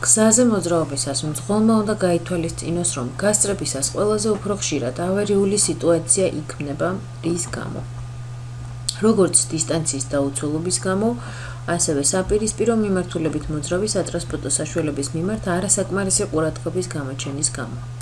გზაზე მოძრაობისას მძღოლმა უნდა გაითვალისწინოს, რომ გასწრებისას ყველაზე უფრო ხშირად ავარიული სიტუაცია იქმნება, რის გამო. როგორც დისტანციის დაუცველობის გამო, ასევე საპირისპირო მიმართულებით მოძრავი სატრანსპორტო საშუალების მიმართ არასაკმარისი ყურადღების გამოჩენის გამო.